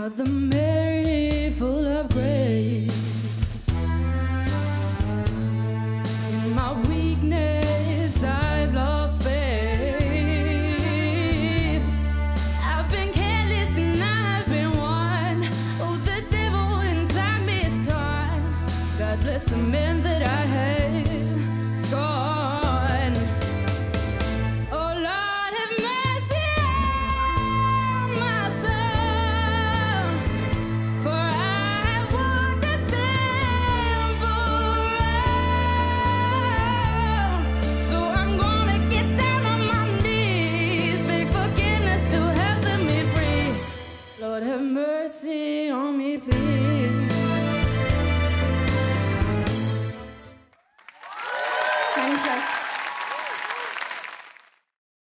Mother Mary, full of grace. In my weakness, I've lost faith. I've been careless and I've been one. Oh, the devil inside me is torn. God bless the men that I have scorned. Oh, Lord, have mercy on my soul, for I have walked a sinful road. So I'm gonna get down on my knees, beg forgiveness to have set me free. Lord, have mercy on me, please.